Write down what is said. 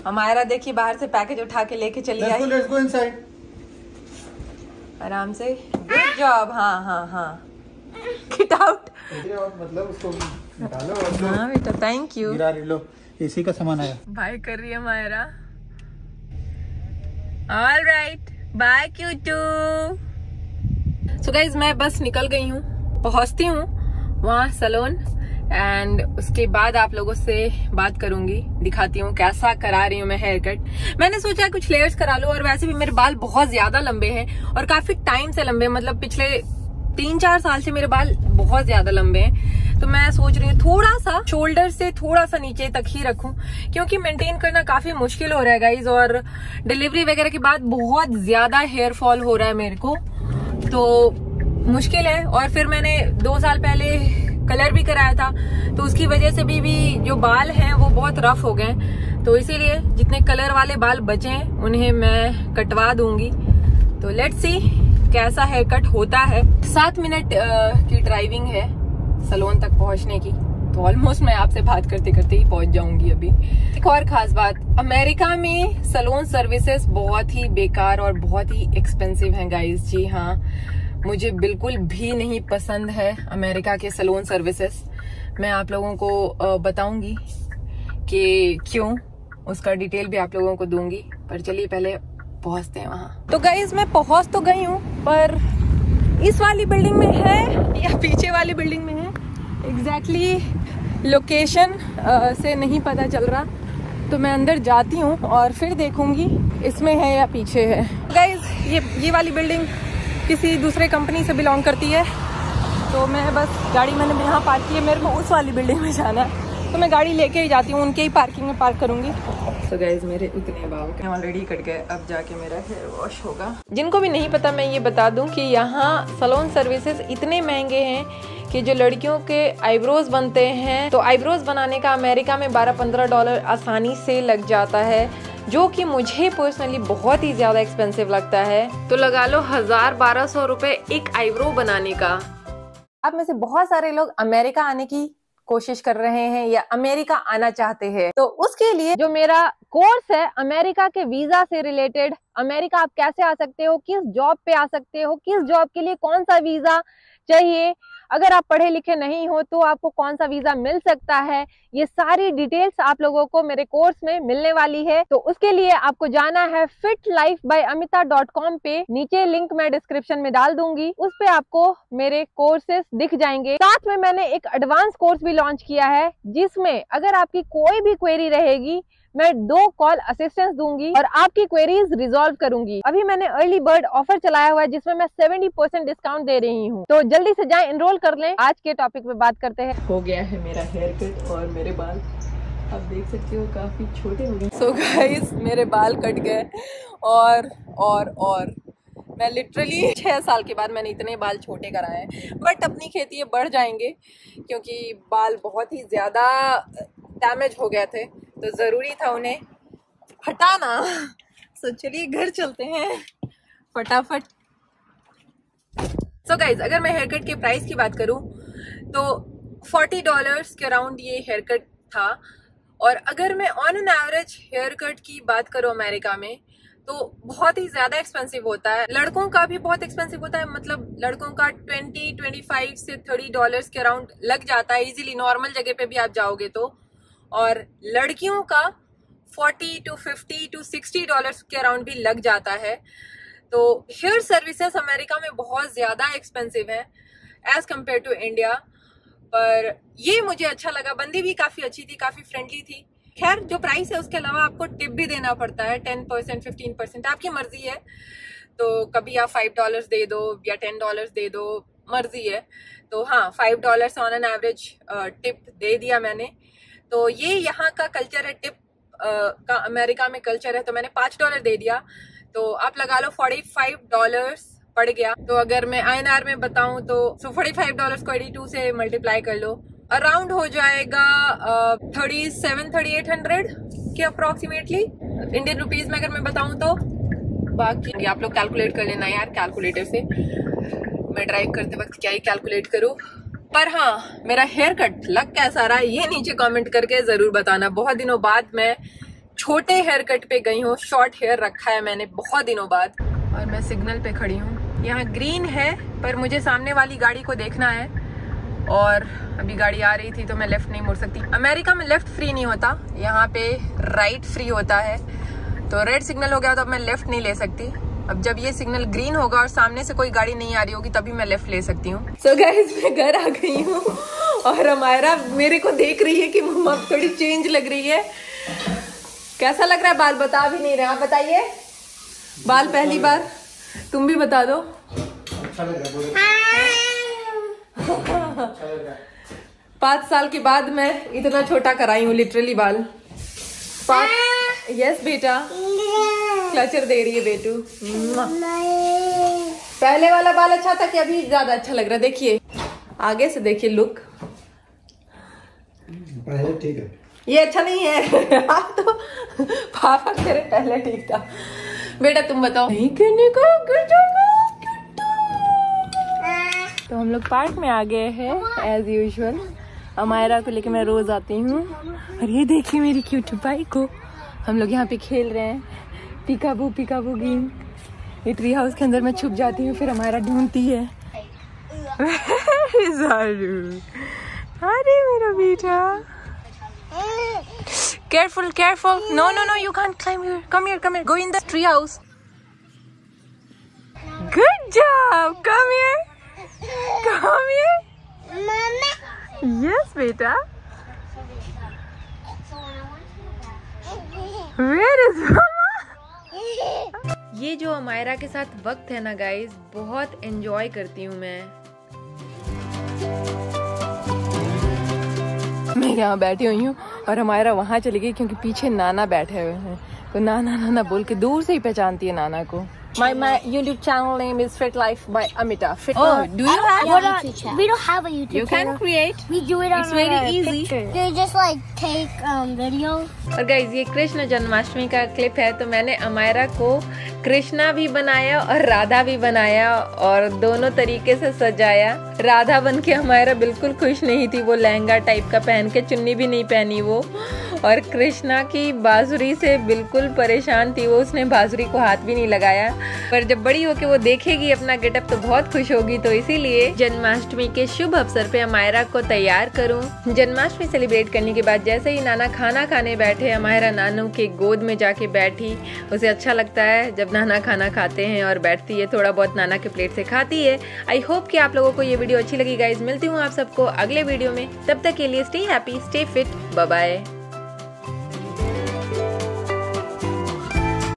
हमारा देखिए बाहर से पैकेज उठा के लेके चली आई। Let's go inside. आराम से। Good job. हाँ हाँ हाँ। Get out. मतलब उसको निकालो। हाँ बेटा थैंक यू। गिरा लो, एसी का सामान आया। बाय कर रही है मायरा। ऑल राइट बाय क्यूटू। सो गाइज मैं बस निकल गई हूँ, पहुंचती हूँ वहाँ सैलून एंड उसके बाद आप लोगों से बात करूंगी, दिखाती हूँ कैसा करा रही हूँ मैं हेयर कट। मैंने सोचा कुछ लेयर्स करा लूं और वैसे भी मेरे बाल बहुत ज्यादा लंबे हैं और काफी टाइम से लंबे, मतलब पिछले 3-4 साल से मेरे बाल बहुत ज्यादा लंबे हैं। तो मैं सोच रही हूँ थोड़ा सा शोल्डर से थोड़ा सा नीचे तक ही रखूं, क्योंकि मेंटेन करना काफी मुश्किल हो रहा है गाइज, और डिलीवरी वगैरह के बाद बहुत ज्यादा हेयर फॉल हो रहा है मेरे को, तो मुश्किल है। और फिर मैंने 2 साल पहले कलर भी कराया था, तो उसकी वजह से भी जो बाल हैं वो बहुत रफ हो गए, तो इसीलिए जितने कलर वाले बाल बचे हैं उन्हें मैं कटवा दूंगी। तो लेट्स सी कैसा हेयर कट होता है। 7 मिनट की ड्राइविंग है सैलून तक पहुंचने की, तो ऑलमोस्ट मैं आपसे बात करते करते ही पहुंच जाऊंगी अभी। एक और खास बात, अमेरिका में सैलून सर्विसेज बहुत ही बेकार और बहुत ही एक्सपेंसिव हैं गाइज। जी हाँ, मुझे बिल्कुल भी नहीं पसंद है अमेरिका के सैलून सर्विसेज। मैं आप लोगों को बताऊंगी कि क्यों, उसका डिटेल भी आप लोगों को दूंगी, पर चलिए पहले पहुंचते हैं वहां। तो गाइज मैं पहुंच तो गई हूँ, पर इस वाली बिल्डिंग में है या पीछे वाली बिल्डिंग में है एग्जैक्टली लोकेशन से नहीं पता चल रहा, तो मैं अंदर जाती हूँ और फिर देखूंगी इसमें है या पीछे है। गाइज ये वाली बिल्डिंग किसी दूसरे कंपनी से बिलोंग करती है, तो मैं बस गाड़ी मैंने यहाँ पार्क की है, मेरे को उस वाली बिल्डिंग में जाना है, तो मैं गाड़ी लेके ही जाती हूँ, उनके ही पार्किंग में पार्क करूंगी। तो गाइज मेरे इतने बाल ऑलरेडी कट गए, अब जाके मेरा हेयर वॉश होगा। जिनको भी नहीं पता मैं ये बता दूं कि यहाँ सैलून सर्विसेज इतने महंगे हैं कि जो लड़कियों के आईब्रोज बनते हैं, तो आईब्रोज बनाने का अमेरिका में $12-15 आसानी से लग जाता है, जो कि मुझे पर्सनली बहुत ही ज्यादा एक्सपेंसिव लगता है। तो लगा लो 1000-1200 रुपए एक आईब्रो बनाने का। आप में से बहुत सारे लोग अमेरिका आने की कोशिश कर रहे हैं या अमेरिका आना चाहते हैं, तो उसके लिए जो मेरा कोर्स है अमेरिका के वीजा से रिलेटेड, अमेरिका आप कैसे आ सकते हो, किस जॉब पे आ सकते हो, किस जॉब के लिए कौन सा वीजा चाहिए, अगर आप पढ़े लिखे नहीं हो तो आपको कौन सा वीजा मिल सकता है, ये सारी डिटेल्स आप लोगों को मेरे कोर्स में मिलने वाली है। तो उसके लिए आपको जाना है fitlifebyamita.com पे, नीचे लिंक मैं डिस्क्रिप्शन में डाल दूंगी, उस पे आपको मेरे कोर्सेस दिख जाएंगे। साथ में मैंने एक एडवांस कोर्स भी लॉन्च किया है, जिसमें अगर आपकी कोई भी क्वेरी रहेगी मैं 2 कॉल असिस्टेंस दूंगी और आपकी क्वेरीज रिजॉल्व करूंगी। अभी मैंने अर्ली बर्ड ऑफर चलाया हुआ है जिसमें मैं 70% डिस्काउंट दे रही हूँ, तो जल्दी से जाएं, एनरोल कर लें। आज के टॉपिक पे बात करते हैं। हो गया है मेरा हेयर कट और मेरे बाल आप देख सकते हो काफी छोटे हो गए। सो गाइस मेरे बाल कट गए और मैं लिटरली 6 साल के बाद मैंने इतने बाल छोटे कराए हैं, बट अपनी खेती बढ़ जाएंगे क्योंकि बाल बहुत ही ज्यादा डैमेज हो गए थे, तो जरूरी था उन्हें हटाना। सो चलिए घर चलते हैं फटाफट। सो गाइज अगर मैं हेयर कट के प्राइस की बात करूं तो $40 के अराउंड ये हेयर कट था, और अगर मैं on an average haircut की बात करूं अमेरिका में तो बहुत ही ज्यादा एक्सपेंसिव होता है। लड़कों का भी बहुत एक्सपेंसिव होता है, मतलब लड़कों का $20-25 से $30 के अराउंड लग जाता है इजीली, नॉर्मल जगह पे भी आप जाओगे तो, और लड़कियों का $40-50-$60 के अराउंड भी लग जाता है। तो हेयर सर्विसेज अमेरिका में बहुत ज्यादा एक्सपेंसिव है एज कम्पेयर टू इंडिया, पर ये मुझे अच्छा लगा। बंदी भी काफी अच्छी थी, काफी फ्रेंडली थी। खैर जो प्राइस है उसके अलावा आपको टिप भी देना पड़ता है, 10% 15% आपकी मर्जी है, तो कभी आप $5 दे दो या $10 दे दो, मर्जी है। तो हाँ, $5 ऑन एन एवरेज टिप दे दिया मैंने। तो ये यहाँ का कल्चर है, टिप का अमेरिका में कल्चर है, तो मैंने $5 दे दिया, तो आप लगा लो $45 पड़ गया। तो अगर मैं INR में बताऊं तो $45 को 82 से मल्टीप्लाई कर लो, अराउंड हो जाएगा 3700-3800 के अप्रोक्सीमेटली इंडियन रुपीज में अगर मैं बताऊं तो। बाकी आप लोग कैलकुलेट कर लेना यार कैलकुलेटर से, मैं ड्राइव करते वक्त क्या ही कैलकुलेट करूं। पर हाँ, मेरा हेयर कट लग कैसा रहा है ये नीचे कमेंट करके जरूर बताना। बहुत दिनों बाद मैं छोटे हेयर कट पे गई हूँ, शॉर्ट हेयर रखा है मैंने बहुत दिनों बाद, और मैं सिग्नल पे खड़ी हूँ। यहाँ ग्रीन है पर मुझे सामने वाली गाड़ी को देखना है, और अभी गाड़ी आ रही थी तो मैं लेफ्ट नहीं मुड़ सकती। अमेरिका में लेफ्ट फ्री नहीं होता, यहाँ पे राइट फ्री होता है। तो रेड सिग्नल हो गया तो अब मैं लेफ्ट नहीं ले सकती। अब जब ये सिग्नल ग्रीन होगा और सामने से कोई गाड़ी नहीं आ रही होगी तभी मैं लेफ्ट ले सकती हूँ। सो गाइस मैं घर आ गई हूँ और हमारा मेरे को देख रही है कि मम्मा थोड़ी चेंज लग रही है। कैसा लग रहा है? बाल बता भी नहीं रहे, आप बताइए। बाल पहली बार, तुम भी बता दो। अच्छा लग रहा है। 5 साल के बाद मैं इतना छोटा कराई हूँ लिटरली बाल। यस बेटा, क्लचर दे रही है बेटू। पहले वाला बाल अच्छा था कि अभी ज्यादा अच्छा लग रहा है? देखिए आगे से देखिए लुक। पहले ठीक है, ये अच्छा नहीं है। आप तो पापा कह रहे पहले ठीक था। बेटा तुम बताओ। नहीं करने को गिर जाएगा। तो हम लोग पार्क में आ गए हैं एज यूजुअल। अमायरा को लेके मैं रोज आती हूँ, और ये देखिए मेरी क्यूट बाई को। हम लोग यहाँ पे खेल रहे हैं पिकाबू गेम। ये ट्री हाउस के अंदर मैं छुप जाती हूँ, फिर हमारा ढूंढती है। अरे मेरा बेटा, careful, careful. No, you can't climb here. Come here. Go in the tree house. Good job. Come here. Mama. Yes, beta. Where is Mama? ये जो अमायरा के साथ वक्त है ना गाइस, बहुत एंजॉय करती हूँ मैं यहाँ बैठी हुई हूँ, और हमारा वहाँ चली गई क्योंकि पीछे नाना बैठे हुए हैं। तो नाना बोल के दूर से ही पहचानती है नाना को। My YouTube channel name is Fit Life by Amita. Oh, do you have a YouTube channel? We don't have a YouTube channel. You can create. We do it on It's very easy. pictures. You just like take videos. और guys ये कृष्ण जन्माष्टमी का clip है, तो मैंने अमायरा को कृष्णा भी बनाया और राधा भी बनाया, और दोनों तरीके से सजाया। राधा बन के अमायरा बिल्कुल खुश नहीं थी, वो लहंगा टाइप का पहन के, चुन्नी भी नहीं पहनी वो। और कृष्णा की बांसुरी से बिल्कुल परेशान थी वो, उसने बांसुरी को हाथ भी नहीं लगाया। पर जब बड़ी होके वो देखेगी अपना गेटअप तो बहुत खुश होगी। तो इसीलिए जन्माष्टमी के शुभ अवसर पे अमायरा को तैयार करूं। जन्माष्टमी सेलिब्रेट करने के बाद जैसे ही नाना खाना खाने बैठे, अमायरा नानू के गोद में जाके बैठी। उसे अच्छा लगता है जब नाना खाना खाते हैं और बैठती है, थोड़ा बहुत नाना के प्लेट से खाती है। आई होप कि आप लोगों को ये वीडियो अच्छी लगी गाइज। मिलती हूँ आप सबको अगले वीडियो में, तब तक के लिए stay happy, stay fit, bye bye.